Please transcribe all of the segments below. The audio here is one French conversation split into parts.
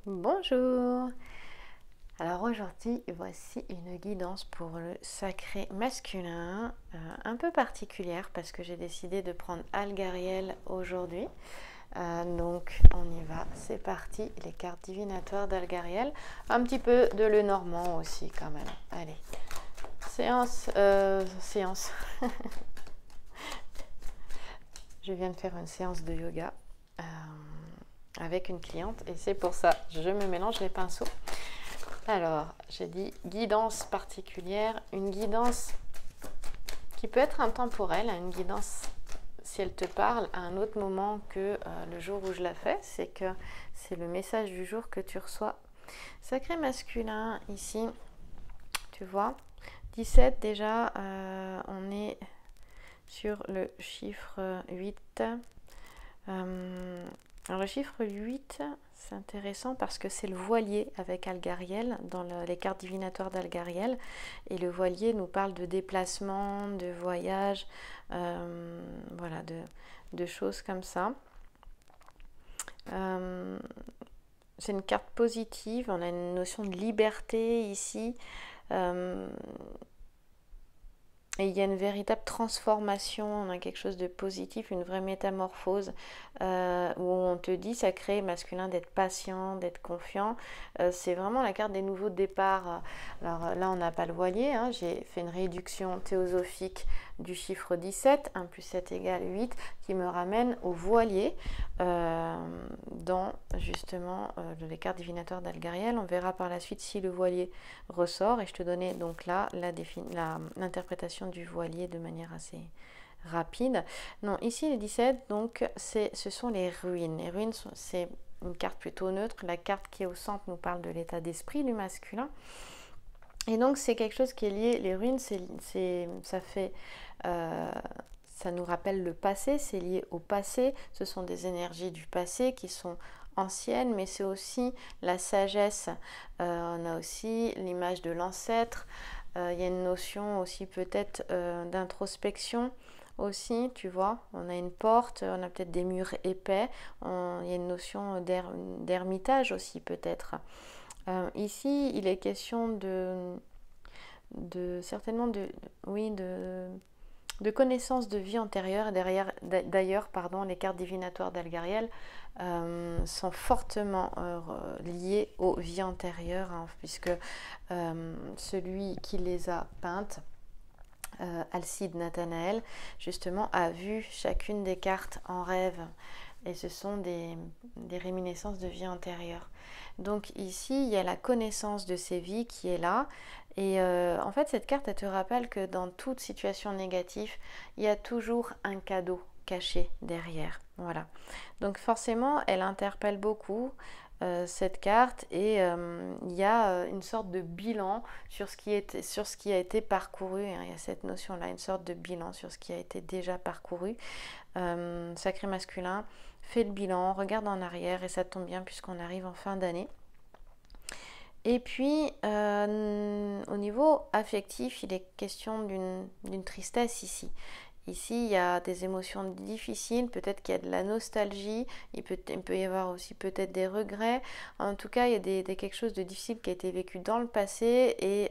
Bonjour. Alors aujourd'hui, voici une guidance pour le sacré masculin, un peu particulière parce que j'ai décidé de prendre Algariel aujourd'hui. Donc on y va, c'est parti, les cartes divinatoires d'Algariel. Un petit peu de Lenormand aussi quand même. Allez, séance. Je viens de faire une séance de yoga avec une cliente et c'est pour ça je me mélange les pinceaux. Alors, j'ai dit guidance particulière, une guidance qui peut être intemporelle, une guidance si elle te parle à un autre moment que le jour où je la fais, c'est que c'est le message du jour que tu reçois. Sacré masculin, ici, tu vois, 17 déjà, on est sur le chiffre 8. Alors le chiffre 8, c'est intéressant parce que c'est le voilier avec Algariel, dans les cartes divinatoires d'Algariel. Et le voilier nous parle de déplacement, de voyage, voilà, de choses comme ça. C'est une carte positive, on a une notion de liberté ici. Et il y a une véritable transformation, on a quelque chose de positif, une vraie métamorphose où on te dit sacré masculin d'être patient, d'être confiant. C'est vraiment la carte des nouveaux départs. Alors là, on n'a pas le voilier, hein. J'ai fait une réduction théosophique du chiffre 17, 1 plus 7 égale 8, qui me ramène au voilier dans justement les cartes divinatoires d'Algariel. On verra par la suite si le voilier ressort et je te donnais donc là l'interprétation du voilier de manière assez rapide. Non, ici les 17, donc ce sont les ruines. Les ruines, c'est une carte plutôt neutre. La carte qui est au centre nous parle de l'état d'esprit du masculin. Et donc c'est quelque chose qui est lié, les ruines, ça fait... ça nous rappelle le passé, c'est lié au passé, ce sont des énergies du passé qui sont anciennes, mais c'est aussi la sagesse, on a aussi l'image de l'ancêtre, il y a une notion aussi peut-être d'introspection aussi, tu vois, on a une porte, on a peut-être des murs épais, il y a une notion d'ermitage aussi peut-être. Ici, il est question certainement de connaissances de vie antérieure. D'ailleurs, les cartes divinatoires d'Algariel sont fortement liées aux vies antérieures, hein, puisque celui qui les a peintes, Alcide Nathanaël, justement, a vu chacune des cartes en rêve. Et ce sont des réminiscences de vie antérieure. Donc ici, il y a la connaissance de ces vies qui est là. Et en fait, cette carte, elle te rappelle que dans toute situation négative, il y a toujours un cadeau caché derrière. Voilà. Donc forcément, elle interpelle beaucoup cette carte et il y a une sorte de bilan sur ce qui a été parcouru. Hein. Il y a cette notion-là, une sorte de bilan sur ce qui a été déjà parcouru. Sacré masculin, fais le bilan, regarde en arrière et ça tombe bien puisqu'on arrive en fin d'année. Et puis, au niveau affectif, il est question d'une tristesse ici. Ici, il y a des émotions difficiles, peut-être qu'il y a de la nostalgie, il peut y avoir aussi peut-être des regrets. En tout cas, il y a quelque chose de difficile qui a été vécu dans le passé et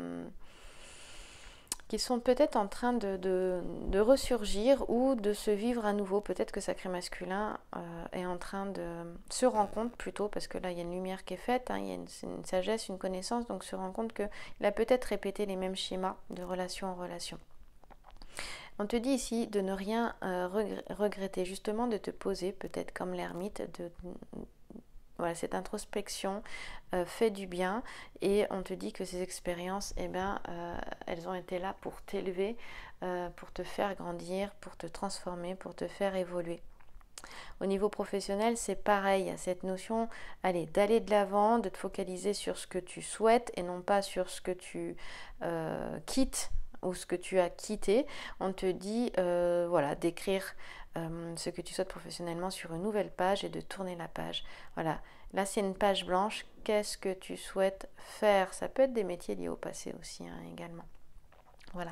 qui sont peut-être en train de ressurgir ou de se vivre à nouveau. Peut-être que Sacré Masculin est en train de se rendre compte plutôt, parce que là il y a une lumière qui est faite, hein, il y a une sagesse, une connaissance, donc se rend compte qu'il a peut-être répété les mêmes schémas de relation en relation. On te dit ici de ne rien regretter, justement de te poser, peut-être comme l'ermite, voilà, cette introspection fait du bien et on te dit que ces expériences, elles ont été là pour t'élever, pour te faire grandir, pour te transformer, pour te faire évoluer. Au niveau professionnel, c'est pareil, cette notion d'aller de l'avant, de te focaliser sur ce que tu souhaites et non pas sur ce que tu quittes ou ce que tu as quitté. On te dit d'écrire ce que tu souhaites professionnellement sur une nouvelle page et de tourner la page. Voilà, là c'est une page blanche. Qu'est-ce que tu souhaites faire? Ça peut être des métiers liés au passé aussi, hein, également. Voilà.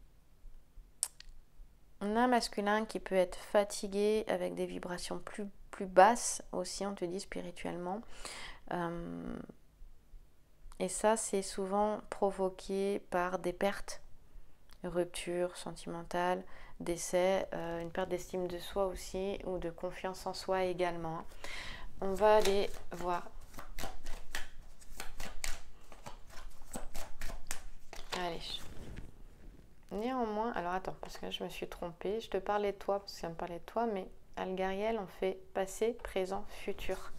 On a un masculin qui peut être fatigué avec des vibrations plus plus basse aussi, on te dit spirituellement. Et ça, c'est souvent provoqué par des pertes, ruptures sentimentales, décès, une perte d'estime de soi aussi, ou de confiance en soi également. On va aller voir. Allez. Néanmoins, alors attends, parce que là, je me suis trompée. Je te parlais de toi, parce que ça me parlait de toi, mais Algariel, on fait passé, présent, futur.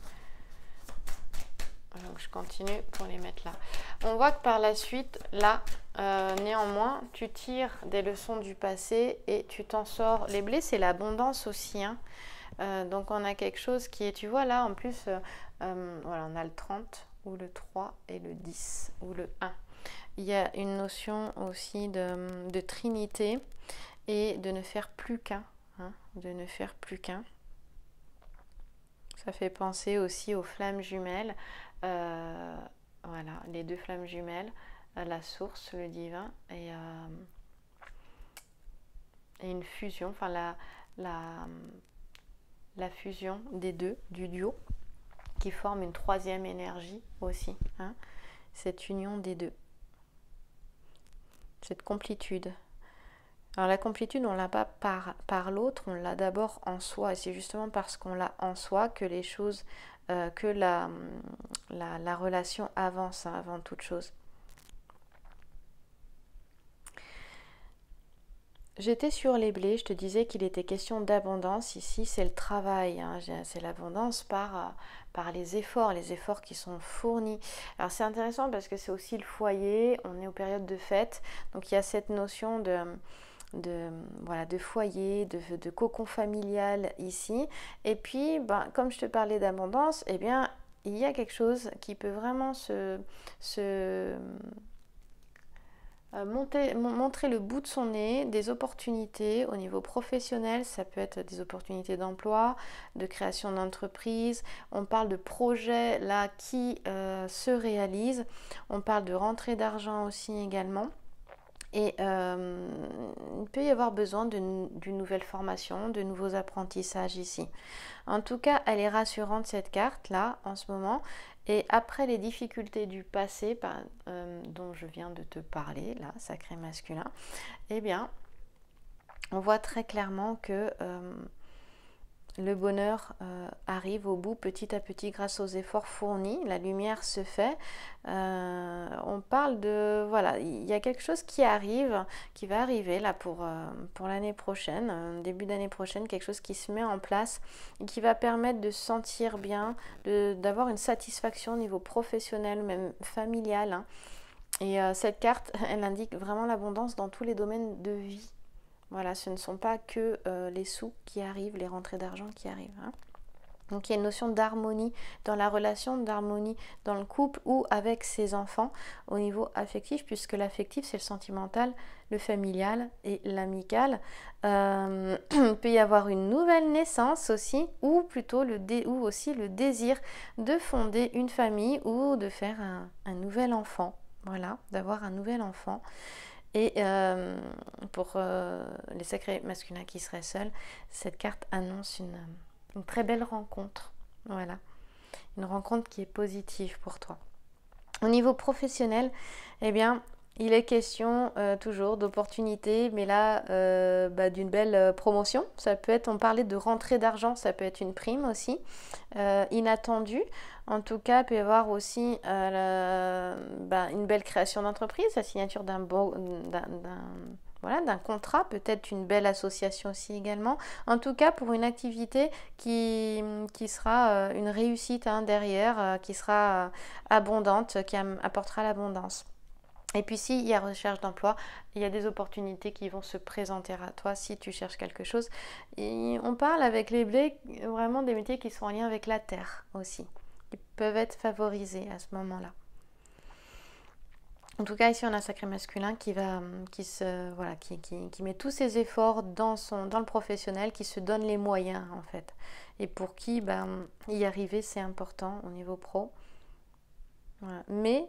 Donc je continue pour les mettre là. On voit que par la suite, là, néanmoins, tu tires des leçons du passé et tu t'en sors. Les blés, c'est l'abondance aussi, hein. Donc on a quelque chose qui est, tu vois là, en plus, voilà, on a le 30 ou le 3 et le 10 ou le 1. Il y a une notion aussi de trinité et de ne faire plus qu'un, hein, de ne faire plus qu'un. Ça fait penser aussi aux flammes jumelles, voilà, les deux flammes jumelles, la source, le divin, et une fusion, enfin la fusion des deux, du duo, qui forme une troisième énergie aussi, hein, cette union des deux, cette complétude. Alors la complétude, on ne l'a pas par l'autre, on l'a d'abord en soi. Et c'est justement parce qu'on l'a en soi que les choses, que la relation avance, hein, avant toute chose. J'étais sur les blés, je te disais qu'il était question d'abondance. Ici, c'est le travail, hein, c'est l'abondance par les efforts qui sont fournis. Alors c'est intéressant parce que c'est aussi le foyer, on est aux périodes de fête, donc il y a cette notion de foyer, de cocon familial ici. Et puis, comme je te parlais d'abondance, eh bien, il y a quelque chose qui peut vraiment montrer le bout de son nez, des opportunités au niveau professionnel. Ça peut être des opportunités d'emploi, de création d'entreprise. On parle de projets là qui se réalisent. On parle de rentrée d'argent aussi également. Et il peut y avoir besoin d'une nouvelle formation, de nouveaux apprentissages ici. En tout cas, elle est rassurante cette carte-là en ce moment. Et après les difficultés du passé dont je viens de te parler, là, sacré masculin, eh bien, on voit très clairement que le bonheur arrive au bout petit à petit grâce aux efforts fournis, la lumière se fait. On parle de, voilà, il y a quelque chose qui arrive, qui va arriver là pour l'année prochaine, début d'année prochaine, quelque chose qui se met en place et qui va permettre de se sentir bien, d'avoir une satisfaction au niveau professionnel ou même familial, hein. Et cette carte, elle indique vraiment l'abondance dans tous les domaines de vie. Voilà, ce ne sont pas que les sous qui arrivent, les rentrées d'argent qui arrivent, hein. Donc il y a une notion d'harmonie dans la relation, d'harmonie dans le couple ou avec ses enfants au niveau affectif, puisque l'affectif c'est le sentimental, le familial et l'amical. Il peut y avoir une nouvelle naissance aussi, ou plutôt ou aussi le désir de fonder une famille ou de faire un nouvel enfant. Voilà, d'avoir un nouvel enfant. Et pour les sacrés masculins qui seraient seuls, cette carte annonce une très belle rencontre. Voilà, une rencontre qui est positive pour toi. Au niveau professionnel, eh bien, il est question toujours d'opportunités, mais là, d'une belle promotion. Ça peut être, on parlait de rentrée d'argent, ça peut être une prime aussi, inattendue. En tout cas, il peut y avoir aussi une belle création d'entreprise, la signature d'un contrat, peut-être une belle association aussi également. En tout cas, pour une activité qui sera une réussite, hein, derrière, qui sera abondante, qui apportera l'abondance. Et puis s'il y a recherche d'emploi, il y a des opportunités qui vont se présenter à toi si tu cherches quelque chose. Et on parle avec les blés vraiment des métiers qui sont en lien avec la terre aussi, qui peuvent être favorisés à ce moment-là. En tout cas, ici, on a un sacré masculin qui met tous ses efforts dans le professionnel, qui se donne les moyens, en fait. Et pour qui, y arriver, c'est important au niveau pro. Voilà. Mais,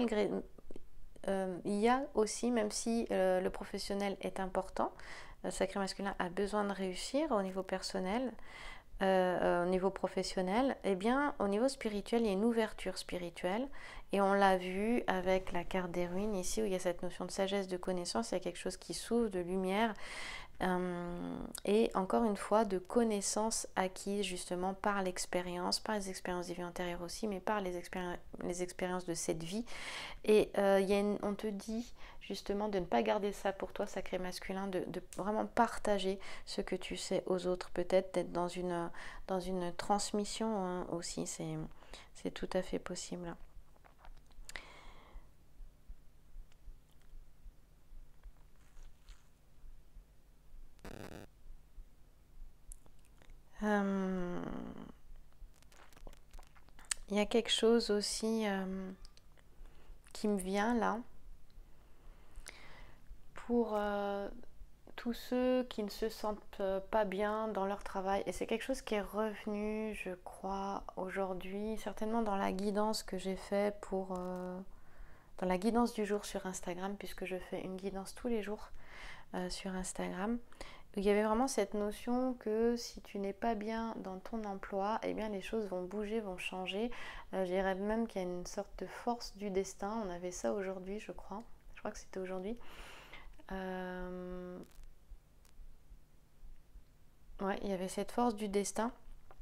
il y a aussi, même si le professionnel est important, le sacré masculin a besoin de réussir au niveau personnel. au niveau professionnel, eh bien au niveau spirituel, il y a une ouverture spirituelle et on l'a vu avec la carte des ruines ici où il y a cette notion de sagesse, de connaissance, il y a quelque chose qui s'ouvre, de lumière et encore une fois de connaissances acquises justement par l'expérience, par les expériences de vie antérieures aussi, mais par les expériences de cette vie. Et on te dit justement de ne pas garder ça pour toi, sacré masculin, de vraiment partager ce que tu sais aux autres, peut-être d'être dans une transmission hein, aussi, c'est tout à fait possible. Il y a quelque chose aussi qui me vient là pour tous ceux qui ne se sentent pas bien dans leur travail, et c'est quelque chose qui est revenu, je crois, aujourd'hui, certainement dans la guidance que j'ai fait dans la guidance du jour sur Instagram, puisque je fais une guidance tous les jours sur Instagram. Il y avait vraiment cette notion que si tu n'es pas bien dans ton emploi, eh bien les choses vont bouger, vont changer. Je dirais même qu'il y a une sorte de force du destin. On avait ça aujourd'hui, je crois. Je crois que c'était aujourd'hui. Ouais, il y avait cette force du destin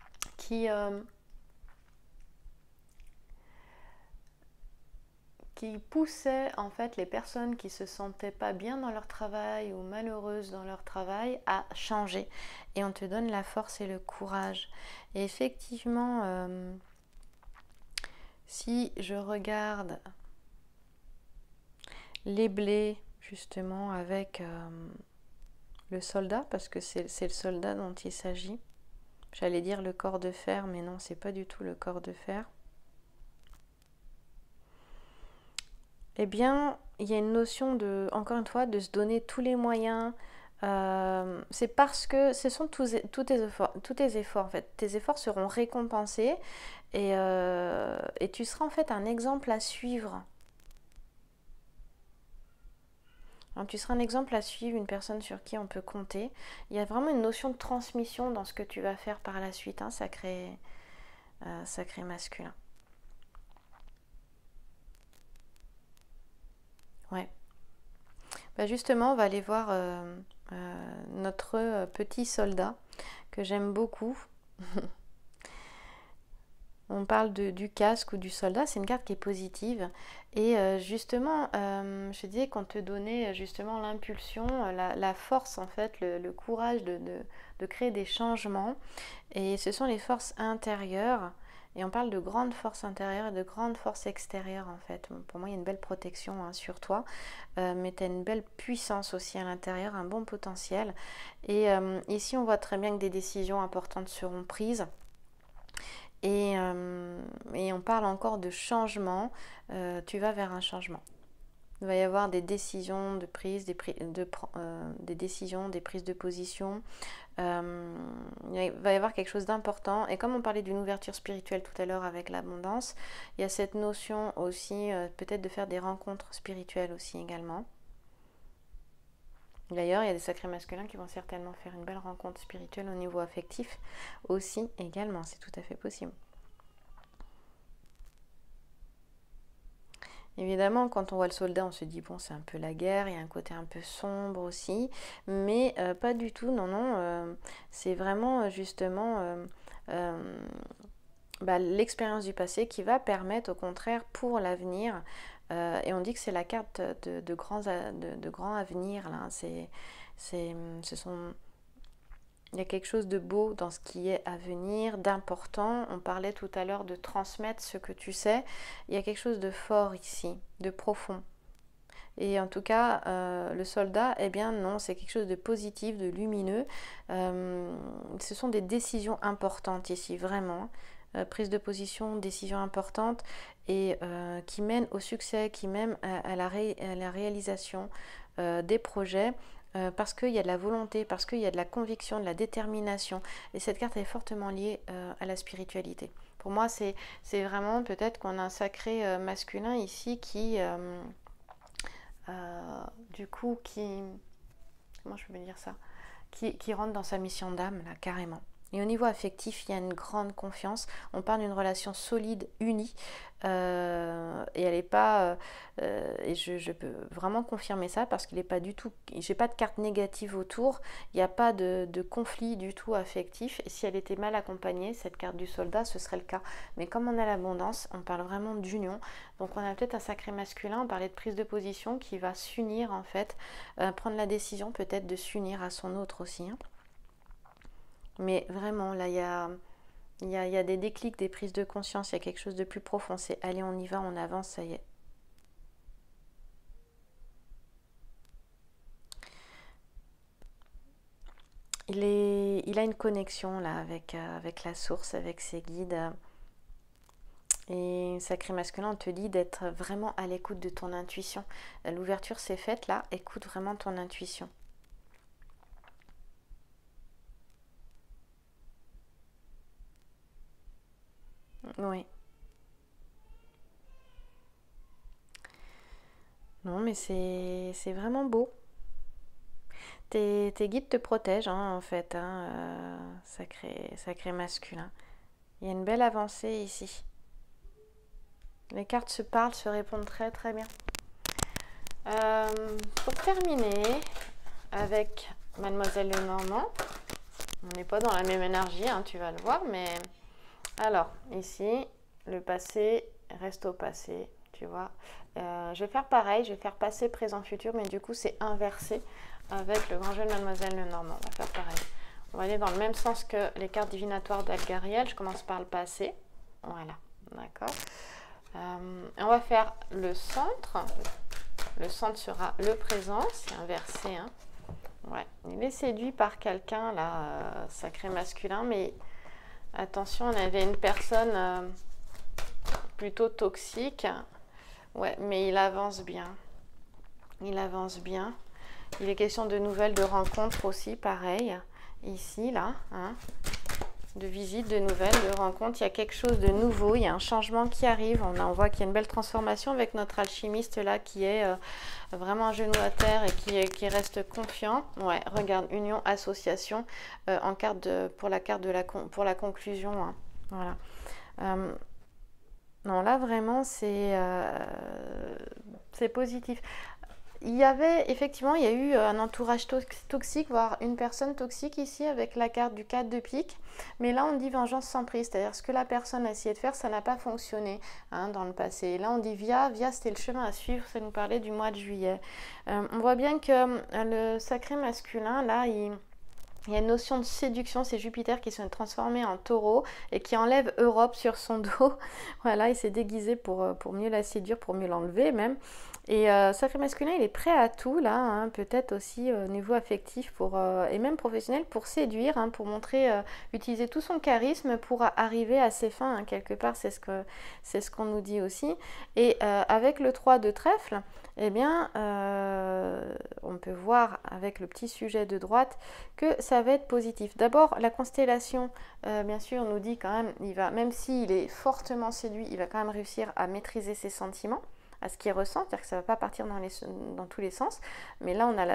qui poussait en fait les personnes qui se sentaient pas bien dans leur travail ou malheureuses dans leur travail à changer. Et on te donne la force et le courage. Et effectivement, si je regarde les blés justement avec le soldat, parce que c'est le soldat dont il s'agit. J'allais dire le corps de fer, mais non, c'est pas du tout le corps de fer. Eh bien, il y a une notion de, encore une fois, de se donner tous les moyens. C'est parce que ce sont tous tes efforts en fait. Tes efforts seront récompensés et tu seras en fait un exemple à suivre. Alors, tu seras un exemple à suivre, une personne sur qui on peut compter. Il y a vraiment une notion de transmission dans ce que tu vas faire par la suite, hein, sacré masculin. Ouais. Bah justement, on va aller voir notre petit soldat que j'aime beaucoup. On parle du casque ou du soldat, c'est une carte qui est positive. Et justement, je disais qu'on te donnait justement l'impulsion, la force en fait, le courage de créer des changements. Et ce sont les forces intérieures. Et on parle de grandes forces intérieures et de grandes forces extérieures en fait. Pour moi, il y a une belle protection hein, sur toi, mais tu as une belle puissance aussi à l'intérieur, un bon potentiel. Et ici, on voit très bien que des décisions importantes seront prises. Et on parle encore de changement. Tu vas vers un changement. Il va y avoir des décisions de prise, des décisions, des prises de position. Il va y avoir quelque chose d'important. Et comme on parlait d'une ouverture spirituelle tout à l'heure avec l'abondance, il y a cette notion aussi peut-être de faire des rencontres spirituelles aussi également. D'ailleurs, il y a des sacrés masculins qui vont certainement faire une belle rencontre spirituelle au niveau affectif aussi également. C'est tout à fait possible. Évidemment, quand on voit le soldat, on se dit bon, c'est un peu la guerre, il y a un côté un peu sombre aussi, mais pas du tout, non, non, c'est vraiment justement l'expérience du passé qui va permettre au contraire pour l'avenir, et on dit que c'est la carte de grands avenirs, là, il y a quelque chose de beau dans ce qui est à venir, d'important. On parlait tout à l'heure de transmettre ce que tu sais. Il y a quelque chose de fort ici, de profond. Et en tout cas, le soldat, eh bien non, c'est quelque chose de positif, de lumineux. Ce sont des décisions importantes ici, vraiment. Prise de position, décisions importantes et qui mènent au succès, qui mènent à la réalisation des projets. Parce qu'il y a de la volonté, parce qu'il y a de la conviction, de la détermination. Et cette carte est fortement liée à la spiritualité. Pour moi, c'est vraiment peut-être qu'on a un sacré masculin ici qui, du coup, comment je peux dire ça, qui rentre dans sa mission d'âme, là, carrément. Et au niveau affectif, il y a une grande confiance. On parle d'une relation solide, unie. Et elle n'est pas... et je peux vraiment confirmer ça parce qu'il n'est pas du tout... J'ai pas de carte négative autour. Il n'y a pas de conflit du tout affectif. Et si elle était mal accompagnée, cette carte du soldat, ce serait le cas. Mais comme on a l'abondance, on parle vraiment d'union. Donc on a peut-être un sacré masculin. On parlait de prise de position qui va s'unir en fait. Prendre la décision peut-être de s'unir à son autre aussi. Hein. Mais vraiment, là, il y a des déclics, des prises de conscience, il y a quelque chose de plus profond. C'est allez, on y va, on avance, ça y est. Il a une connexion là avec la source, avec ses guides. Et sacré masculin, on te dit d'être vraiment à l'écoute de ton intuition. L'ouverture s'est faite là, écoute vraiment ton intuition. Oui. Non, mais c'est vraiment beau. Tes guides te protègent, hein, en fait, hein, sacré masculin. Il y a une belle avancée ici. Les cartes se parlent, se répondent très très bien. Pour terminer avec Mademoiselle Lenormand, on n'est pas dans la même énergie, hein, tu vas le voir, mais alors ici, le passé reste au passé, tu vois. Je vais faire pareil, je vais faire passé, présent, futur, mais du coup c'est inversé avec le grand jeu de Mademoiselle Lenormand. On va faire pareil. On va aller dans le même sens que les cartes divinatoires d'Algariel. Je commence par le passé. Voilà, d'accord. On va faire le centre. Le centre sera le présent, c'est inversé. Hein. Ouais. Il est séduit par quelqu'un, là, sacré masculin, mais attention, on avait une personne plutôt toxique. Ouais, mais il avance bien. Il avance bien. Il est question de nouvelles, de rencontres aussi, pareil. Ici, là, hein. De visites, de nouvelles, de rencontres. Il y a quelque chose de nouveau, il y a un changement qui arrive. On voit qu'il y a une belle transformation avec notre alchimiste là qui est vraiment un genou à terre et qui reste confiant. Ouais, regarde, union, association en carte pour la carte pour la conclusion. Hein. Voilà. Non, là vraiment c'est positif. Il y avait effectivement, il y a eu un entourage toxique, voire une personne toxique ici avec la carte du 4 de pique. Mais là, on dit vengeance sans prise, c'est-à-dire ce que la personne a essayé de faire, ça n'a pas fonctionné hein, dans le passé. Et là, on dit via, c'était le chemin à suivre, ça nous parlait du mois de juillet. On voit bien que le sacré masculin, là, il y a une notion de séduction, c'est Jupiter qui se transformé en taureau et qui enlève Europe sur son dos. Voilà, il s'est déguisé pour mieux la séduire, pour mieux l'enlever même. Et sacré masculin, il est prêt à tout là, hein, peut-être aussi au niveau affectif et même professionnel pour séduire, hein, pour montrer, utiliser tout son charisme pour arriver à ses fins, hein, quelque part, c'est ce qu'on nous dit aussi. Et avec le 3 de trèfle, eh bien, on peut voir avec le petit sujet de droite que ça va être positif. D'abord, la constellation, bien sûr, nous dit quand même, même s'il est fortement séduit, il va quand même réussir à maîtriser ses sentiments, à ce qu'il ressent, c'est-à-dire que ça ne va pas partir dans tous les sens. Mais là, on a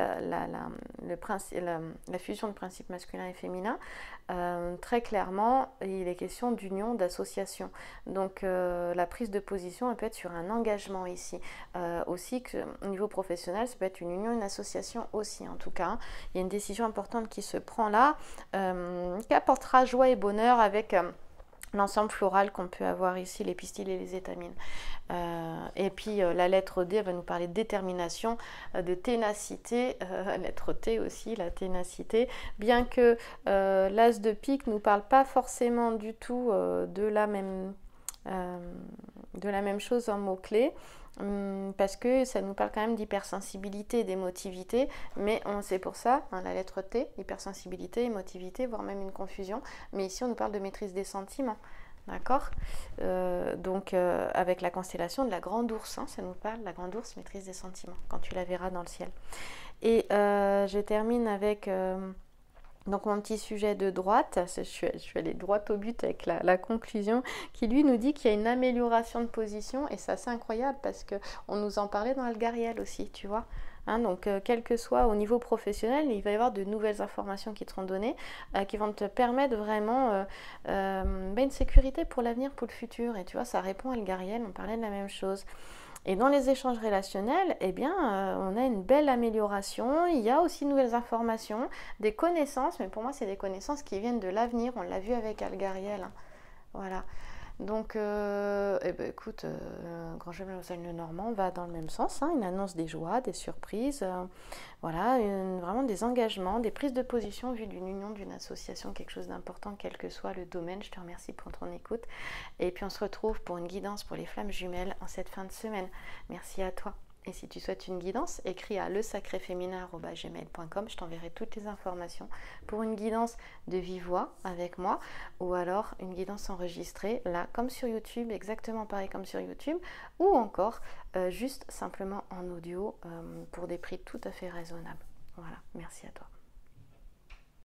la fusion de principes masculin et féminin. Très clairement, il est question d'union, d'association. Donc, la prise de position, elle peut être sur un engagement ici. Aussi, au niveau professionnel, ça peut être une union, une association aussi, en tout cas. Il y a une décision importante qui se prend là, qui apportera joie et bonheur avec... l'ensemble floral qu'on peut avoir ici, les pistils et les étamines. Et puis la lettre D va nous parler de détermination, de ténacité, lettre T aussi, la ténacité, bien que l'as de pique ne nous parle pas forcément du tout de la même chose en mots-clés. Parce que ça nous parle quand même d'hypersensibilité et d'émotivité, mais c'est pour ça, hein, la lettre T, hypersensibilité, émotivité, voire même une confusion, mais ici on nous parle de maîtrise des sentiments, d'accord. Donc avec la constellation de la grande ours, hein, ça nous parle, la grande ours, maîtrise des sentiments, quand tu la verras dans le ciel. Et je termine avec... donc mon petit sujet de droite, je suis allée droit au but avec la conclusion, qui lui nous dit qu'il y a une amélioration de position, et ça c'est incroyable parce qu'on nous en parlait dans Algariel aussi, tu vois. hein. Donc, quel que soit au niveau professionnel, il va y avoir de nouvelles informations qui te seront données, qui vont te permettre vraiment une sécurité pour l'avenir, pour le futur. Et tu vois, ça répond à Elgariel, on parlait de la même chose. Et dans les échanges relationnels, eh bien, on a une belle amélioration. Il y a aussi de nouvelles informations, des connaissances, mais pour moi, c'est des connaissances qui viennent de l'avenir. On l'a vu avec Algariel, hein. Voilà. Donc, eh ben, écoute, Grand Chemin Lausanne-le-Normand va dans le même sens, hein. Une annonce des joies, des surprises, voilà, vraiment des engagements, des prises de position vues d'une union, d'une association, quelque chose d'important, quel que soit le domaine. Je te remercie pour ton écoute. Et puis on se retrouve pour une guidance pour les flammes jumelles en cette fin de semaine. Merci à toi. Et si tu souhaites une guidance, écris à lesacréféminin@gmail.com. Je t'enverrai toutes les informations pour une guidance de vive voix avec moi, ou alors une guidance enregistrée, là, comme sur YouTube, exactement pareil comme sur YouTube, ou encore juste simplement en audio pour des prix tout à fait raisonnables. Voilà, merci à toi.